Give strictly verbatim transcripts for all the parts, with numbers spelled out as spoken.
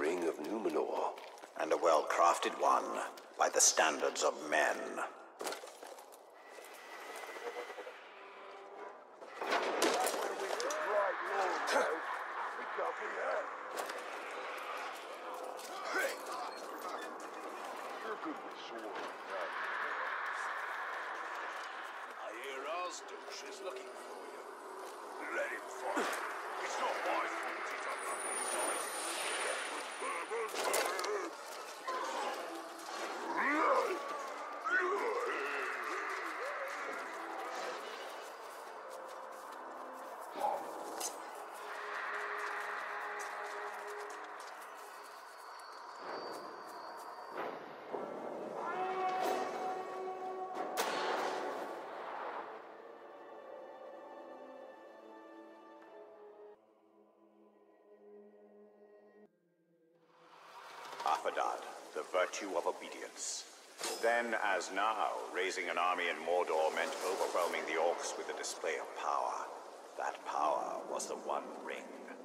ring of Numenor. And a well-crafted one, by the standards of men. Is looking for you. Let him fight. It's not my fault he's up on his side. Affadad, the virtue of obedience. Then, as now, raising an army in Mordor meant overwhelming the orcs with a display of power. That power was the One Ring.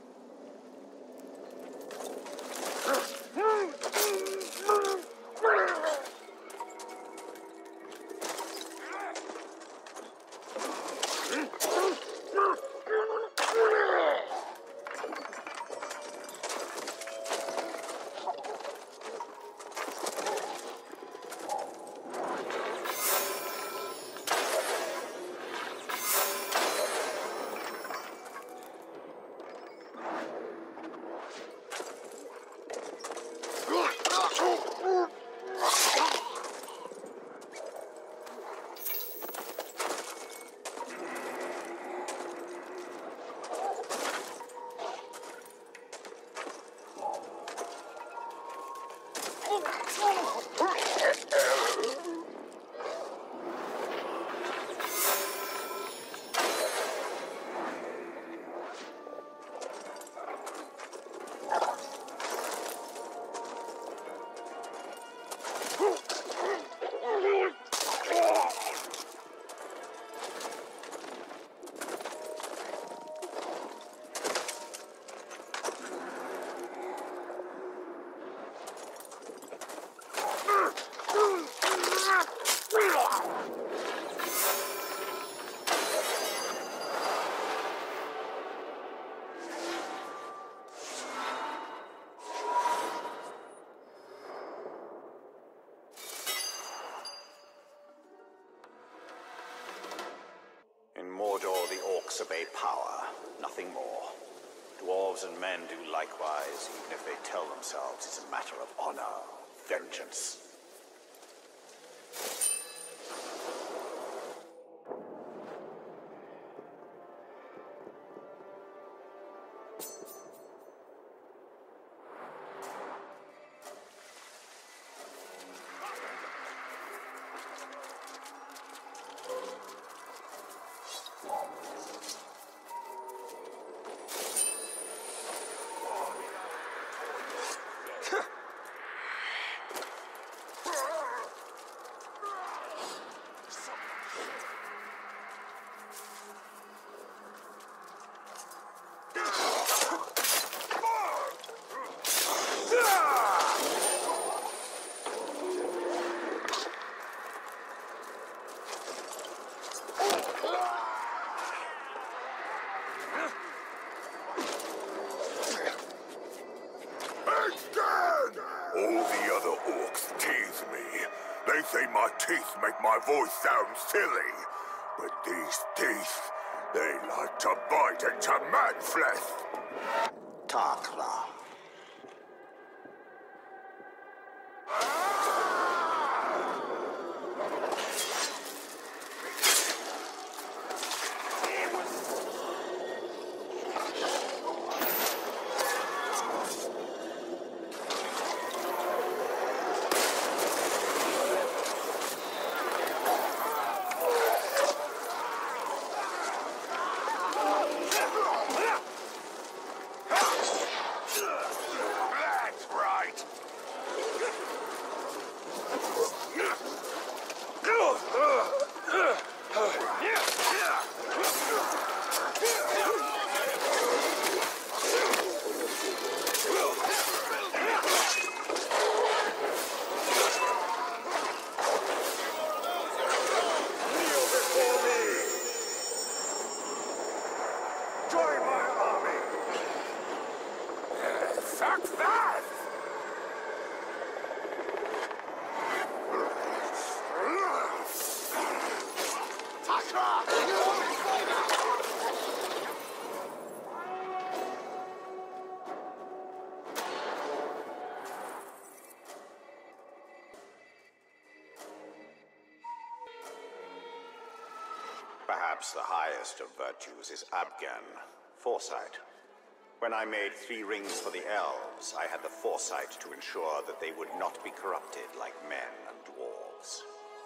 Mordor, the orcs obey power, nothing more. Dwarves and men do likewise, even if they tell themselves it's a matter of honor, vengeance. My teeth make my voice sound silly, but these teeth, they like to bite into man flesh. Tarkla. Ugh! Perhaps the highest of virtues is Abgan, foresight. When I made three rings for the elves, I had the foresight to ensure that they would not be corrupted like men and dwarves.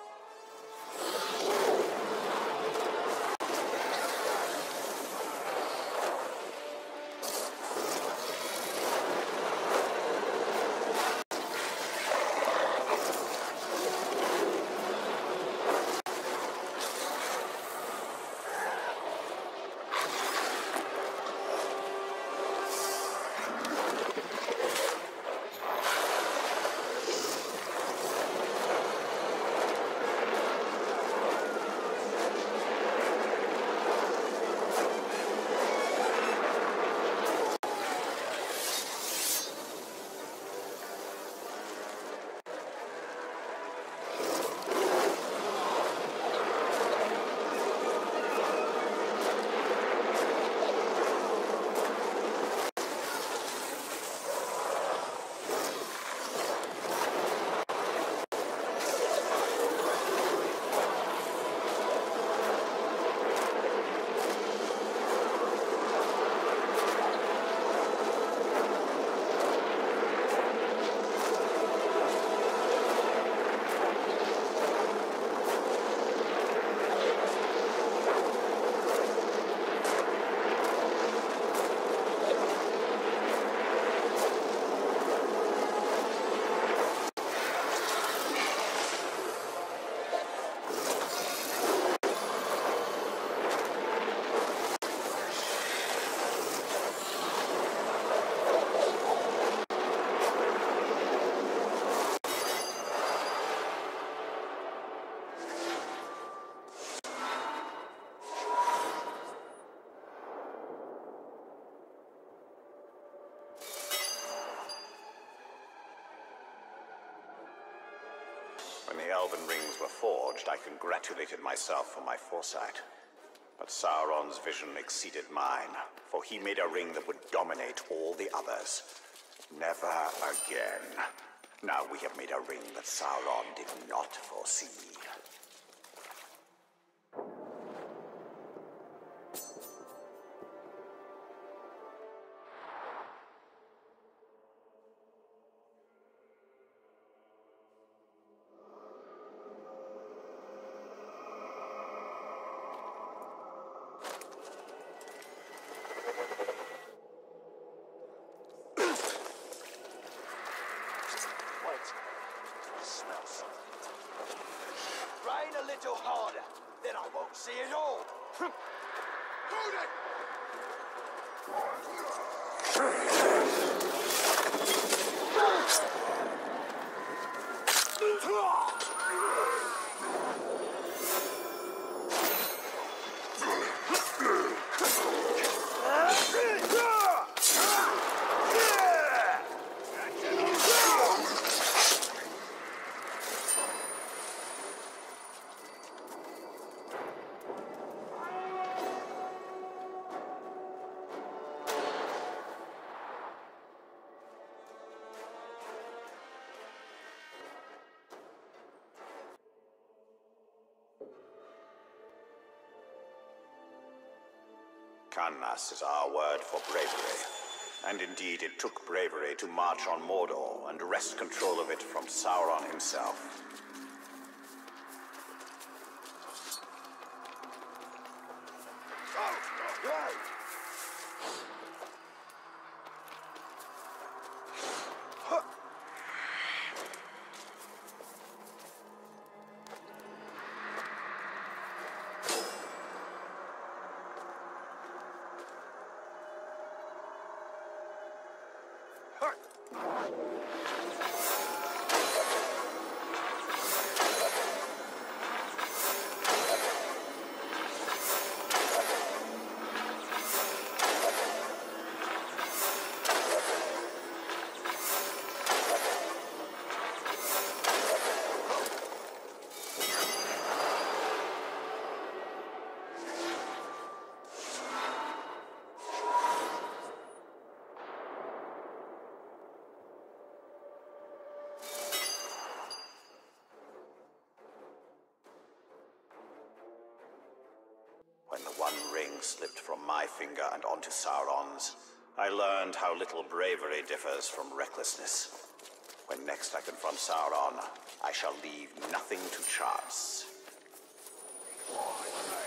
When the Elven Rings were forged, I congratulated myself for my foresight. But Sauron's vision exceeded mine, for he made a ring that would dominate all the others. Never again. Now we have made a ring that Sauron did not foresee. Rain a little harder, then I won't see it all. Hold it! Kannas is our word for bravery. And indeed, it took bravery to march on Mordor and wrest control of it from Sauron himself. When the One Ring slipped from my finger and onto Sauron's, I learned how little bravery differs from recklessness. When next I confront Sauron, I shall leave nothing to chance.